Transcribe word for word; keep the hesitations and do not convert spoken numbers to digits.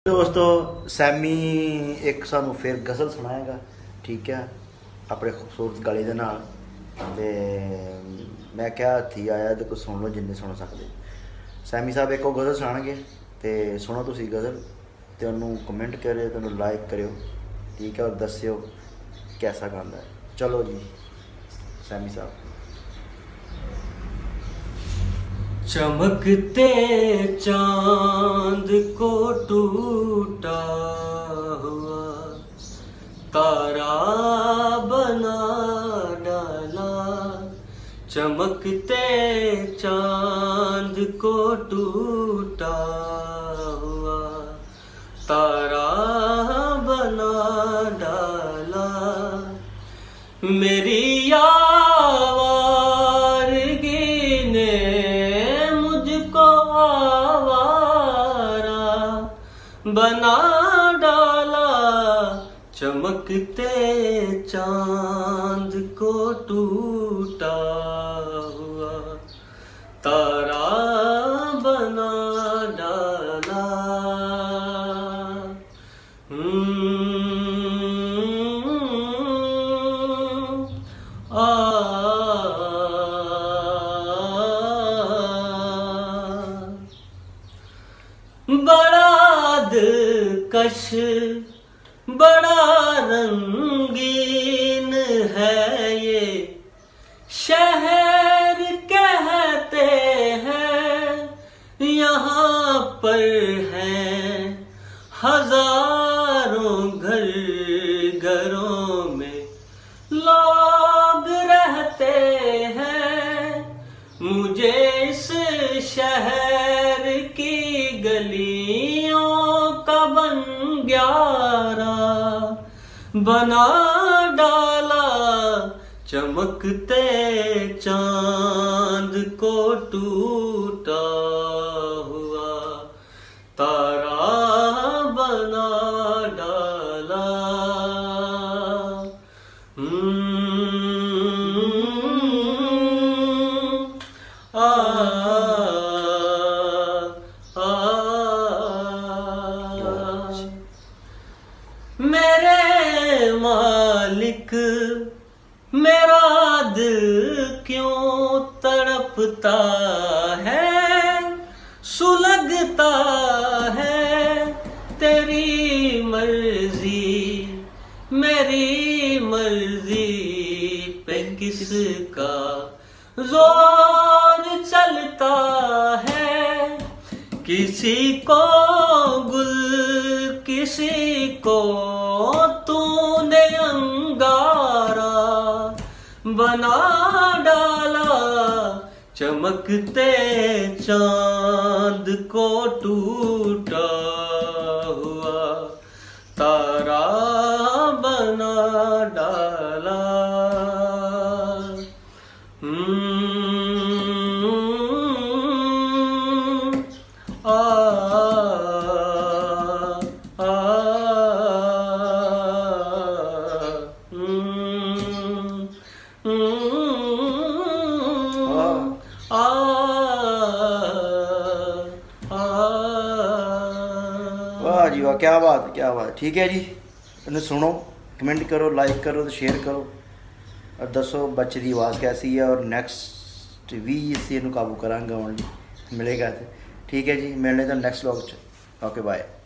दोस्तों सैमी एक सानू फिर गज़ल सुनाएगा, ठीक है, अपने खूबसूरत गाली दे नाल। ते मैं क्या थी आया तो कुछ सुन लो जिन्ने सुन सकते। सैमी साहब एक गज़ल सुनाएंगे तो सुनो तुसी गज़ल तो उन्होंने कमेंट करो, तो लाइक करो, ठीक है, और दस्यो कैसा गांदा है। चलो जी सैमी साहब। चमकते चांद को टूटा हुआ तारा बना डाला, चमकते चांद को टूटा हुआ तारा बना डाला। मेरी बना डाला, चमकते चांद को टूटा हुआ तारा बना डाला। आ बड़ा दिलकश बड़ा रंगीन है ये शहर, कहते हैं यहाँ पर हैं हजारों घर, घरों में लोग रहते हैं। मुझे इस शहर की गलियों का बंजारा बना डाला, चमकते चांद को टूटा हुआ तारा बना डाला। आ मेरे मालिक मेरा दिल क्यों तड़पता है, सुलगता है तेरी मर्जी, मेरी मर्जी पे किसका जोर चलता है। किसी को गुल किसी को तूने अंगारा बना डाला, चमकते चांद को टूटा हुआ तारा बना डाला। आ वाह जी वाह, क्या बात है, क्या बात। ठीक है जी, इन्हें सुनो, कमेंट करो, लाइक करो, तो शेयर करो, और दसो बच्चे की आवाज़ कैसी है, और नैक्सट भी इसे काबू करांगा मिलेगा। ठीक है जी, मिलने तो नैक्सट व्लॉग। Okay bye.